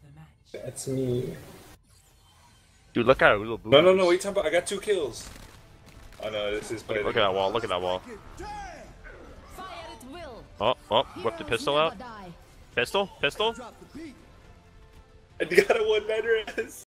That's me. Dude, look at our little boobies. No, what are you talking about? I got 2 kills. Oh no, this is better. Look at that wall, look at that wall. Oh, whip the pistol out. Pistol? And you got a 1 veteran.